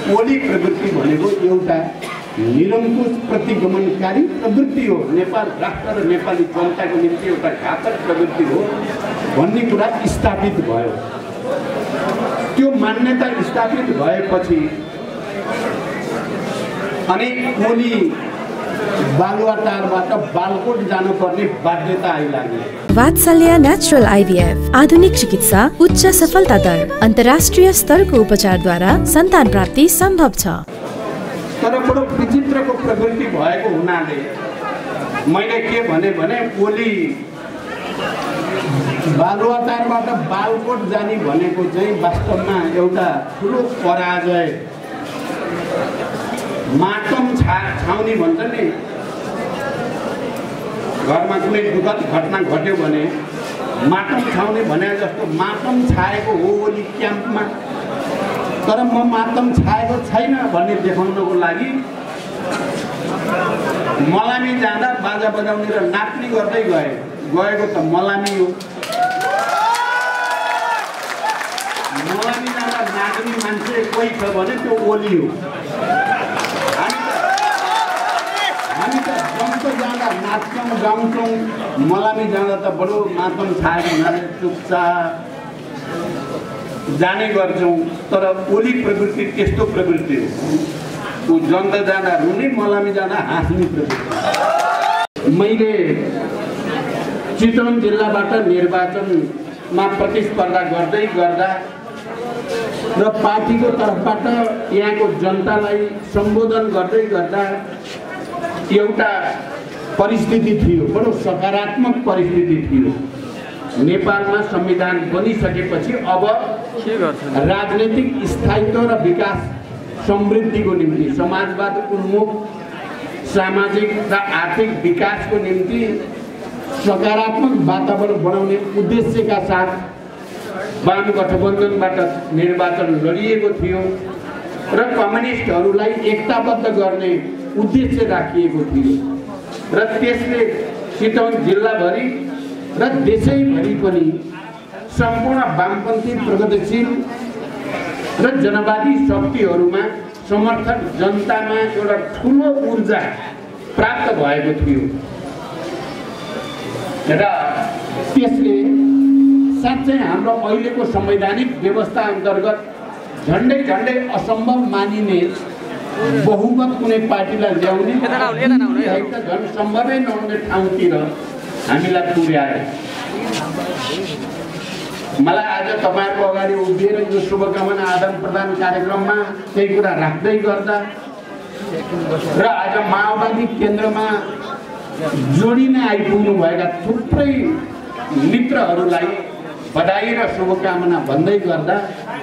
ओली प्रवृत्ति भनेको एउटा निरङ्कुश प्रतिगमनकारी प्रवृत्ति हो, नेपाल राष्ट्र र नेपाली जनताको निम्ति एउटा घातक प्रवृत्ति हो भन्ने कुरा स्थापित भयो। त्यो मान्यता स्थापित भएपछि अनि ओली बालुवाटारबाट बालकोट जानुपर्ने बाध्यता आइलाग्यो। वात्सल्य नेचुरल आइभीएफ आधुनिक चिकित्सा, उच्च सफलता दर, अन्तर्राष्ट्रिय स्तरको उपचारद्वारा सन्तान प्राप्ति सम्भव छ। तर बडो विचित्रको प्रवृत्ति भएको हुनाले मैले के भने ओली बालुवाटारबाट बालकोट जाने भनेको चाहिँ वास्तवमा एउटा ठुलो पराजय। मातम छाउने भन्छ नि, घरमा कुनै दुःखद घटना घट्यो भने मातम छाउने भने जस्तो मातम छाएको हो ओली क्याम्पमा। तर म मातम छाएको छैन भन्ने देखाउनको लागि मलामी जाँदा बाजा बजाउने र नाच्ने गर्दै गएको त मलामी हो। मलामी जाँदा नाच्ने मान्छे कोही छ भने त्यो ओली हो। हामी त जम्प जाँदा नाच्छौँ गाउँछौँ, मलामी जाँदा त बडो मातम छाएको हुनाले चुपचाप जाने गर्छौँ। तर ओली प्रवृत्ति त्यस्तो प्रवृत्ति हो, ऊ जन्त जाँदा रुने, मलामी जाँदा हाँस्ने प्रवृत्ति। मैले चितवन जिल्लाबाट निर्वाचनमा प्रतिस्पर्धा गर्दै गर्दा र पार्टीको तर्फबाट यहाँको जनतालाई सम्बोधन गर्दै गर्दा एउटा परिस्थिति थियो, बडो सकारात्मक परिस्थिति थियो। नेपालमा संविधान बनिसकेपछि अब राजनीतिक स्थायित्व र विकास समृद्धिको निम्ति, समाजवाद उन्मुख सामाजिक र आर्थिक विकासको निम्ति सकारात्मक वातावरण बनाउने उद्देश्यका साथ वाम गठबन्धनबाट निर्वाचन लडिएको थियो र कम्युनिस्टहरूलाई एकताबद्ध गर्ने उद्देश्य राखिएको थियो र त्यसले चितवन जिल्लाभरि र देशैभरि पनि सम्पूर्ण वामपन्थी प्रगतिशील र जनवादी शक्तिहरूमा समर्थक जनतामा एउटा ठुलो ऊर्जा प्राप्त भएको थियो र त्यसले साँच्चै हाम्रो अहिलेको संवैधानिक व्यवस्था अन्तर्गत झन्डै असम्भव मानिने बहुमत कुनै पार्टीलाई ल्याउने झन् सम्भवै नहुने ठाउँतिर हामीलाई पुर्यायो। मलाई आज तपाईँहरूको अगाडि उभिएर यो शुभकामना आदान प्रदान कार्यक्रममा केही कुरा राख्दै गर्दा र आज माओवादी केन्द्रमा जोडिन आइपुग्नुभएका थुप्रै मित्रहरूलाई बधाई र शुभकामना भन्दै गर्दा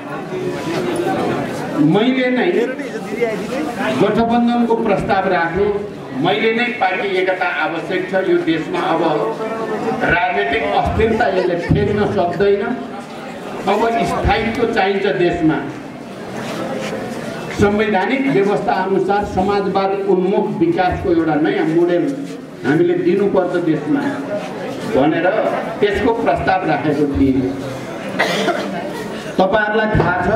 मैले नै गठबन्धनको प्रस्ताव राखे। मैले नै पार्टी एकता आवश्यक छ, यो देशमा अब राजनीतिक अस्थिरता यसले फेर्न सक्दैन, अब स्थायित्व चाहिन्छ देशमा, संवैधानिक व्यवस्था अनुसार समाजवाद उन्मुख विकासको एउटा नयाँ मोडेल हामीले दिनुपर्छ देशमा भनेर त्यसको प्रस्ताव राखेको थिएँ। तपाईहरुलाई थाहा छ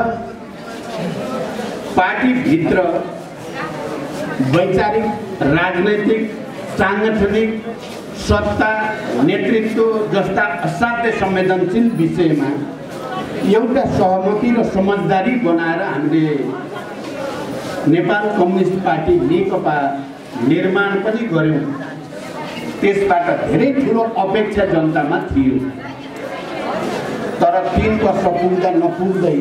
पार्टीभित्र वैचारिक, राजनैतिक, सांगठनिक, सत्ता, नेतृत्व जस्ता असाध्य संवेदनशील विषयमा एउटा सहमति र समझदारी बनाएर हामीले नेपाल कम्युनिस्ट पार्टी नेकपा निर्माण पनि गर्यौं। त्यसबाट धेरै ठुलो अपेक्षा जनतामा थियो, तर 3 वर्ष पुग्दा नपुग्दै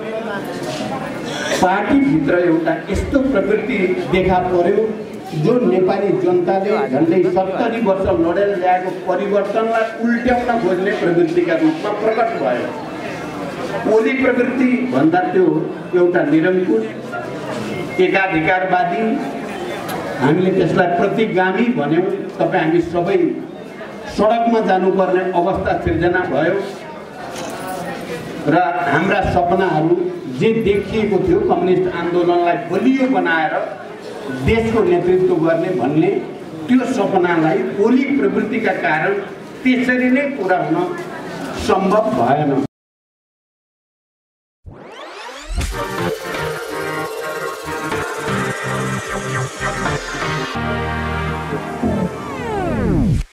पार्टीभित्र एउटा यस्तो प्रवृत्ति देखा पर्यो जो नेपाली जनताले झन्डै 70 वर्ष लडेर ल्याएको परिवर्तनलाई उल्ट्याउन खोज्ने प्रवृत्तिका रूपमा प्रकट भयो। ओली प्रवृत्ति भन्दा त्यो एउटा निरङ्कुश एकाधिकारवादी, हामीले त्यसलाई प्रतिगामी भन्यौं। तपाई हामी सबै सडकमा जानुपर्ने अवस्था सिर्जना भयो र हाम्रा सपनाहरू जे देखिएको थियो कम्युनिस्ट आन्दोलनलाई बलियो बनाएर देशको नेतृत्व गर्ने भन्ने त्यो सपनालाई ओली प्रवृत्तिका कारण त्यसरी नै पूरा हुन सम्भव भएन।